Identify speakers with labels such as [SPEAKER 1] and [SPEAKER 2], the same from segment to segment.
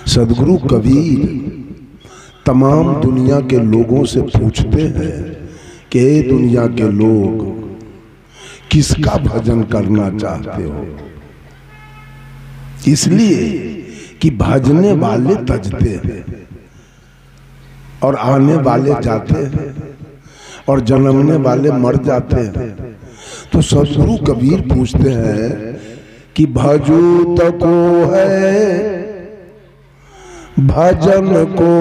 [SPEAKER 1] सदगुरु कबीर तमाम दुनिया के लोगों से पूछते हैं कि हे दुनिया के लोग, किसका भजन करना चाहते हो? इसलिए कि भजने वाले तजते हैं और आने वाले जाते हैं और जन्मने वाले मर जाते हैं। तो सदगुरु कबीर पूछते हैं कि भजू तको है भजन को,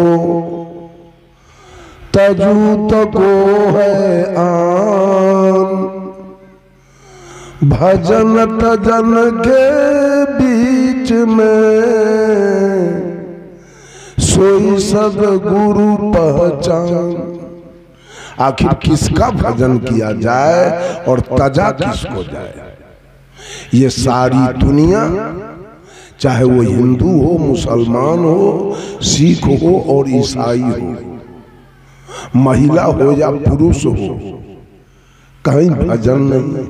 [SPEAKER 1] तजू तको है आन, भजन तजन के बीच में सोई सदगुरु पहचान। आखिर किसका भजन किया जाए और तजा किसको जाए? ये सारी दुनिया, चाहे वो हिंदू हो, मुसलमान हो, सिख हो और ईसाई हो, महिला हो या पुरुष हो, कहीं भजन नहीं,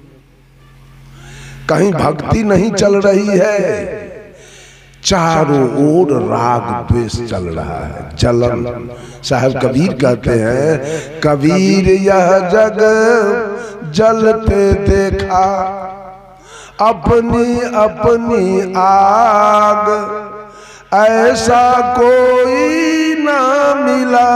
[SPEAKER 1] कहीं भक्ति नहीं चल रही है। चारों ओर राग द्वेष चल रहा है, जलन। साहब कबीर कहते हैं, कबीर यह जग जलते देखा, अपनी अपनी आग, ऐसा कोई ना मिला,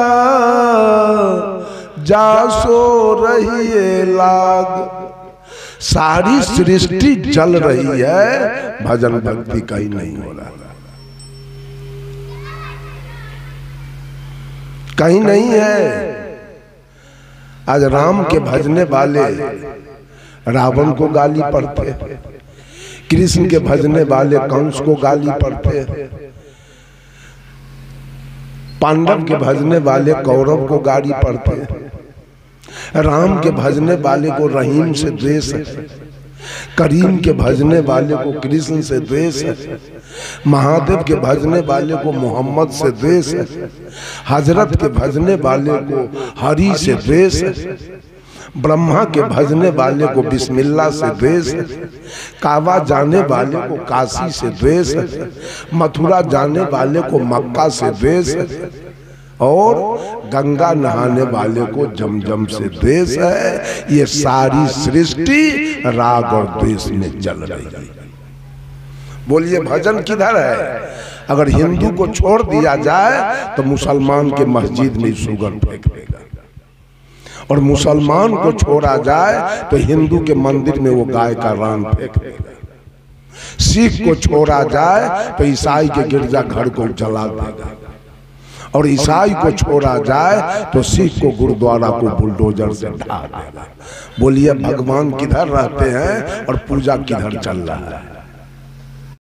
[SPEAKER 1] जा सो रही है लाग। सारी सृष्टि जल रही है, भजन भक्ति कहीं नहीं हो रहा, कहीं नहीं है। आज राम के भजने वाले रावण को गाली पढ़ते, कृष्ण के भजने वाले कंस को गाली पढ़ते, पांडव के भजने वाले कौरव को गाली पढ़ते, राम के भजने वाले को रहीम से द्वेष है, करीम के भजने वाले को कृष्ण से द्वेष है, महादेव के भजने वाले को मोहम्मद से द्वेष है, हजरत के भजने वाले को हरि से द्वेष है, ब्रह्मा के भजने वाले को बिस्मिल्लाह से द्वेष है, काबा जाने वाले को काशी से द्वेष है, मथुरा जाने वाले को मक्का से द्वेष है, और गंगा नहाने वाले को जमजम से द्वेष है। ये सारी सृष्टि राग और द्वेष में चल रही है। बोलिए भजन किधर है? अगर हिंदू को छोड़ दिया जाए तो मुसलमान के मस्जिद में शुगर फेंक देगा, और मुसलमान को छोड़ा जाए तो हिंदू के मंदिर में वो गाय का रान फेंक देगा, सिख को छोड़ा जाए तो ईसाई के गिरजा घर को जला देगा, और ईसाई को छोड़ा जाए तो सिख को गुरुद्वारा को बुलडोजर से ढा देगा। बोलिए भगवान किधर रहते हैं और पूजा किधर चल रहा है?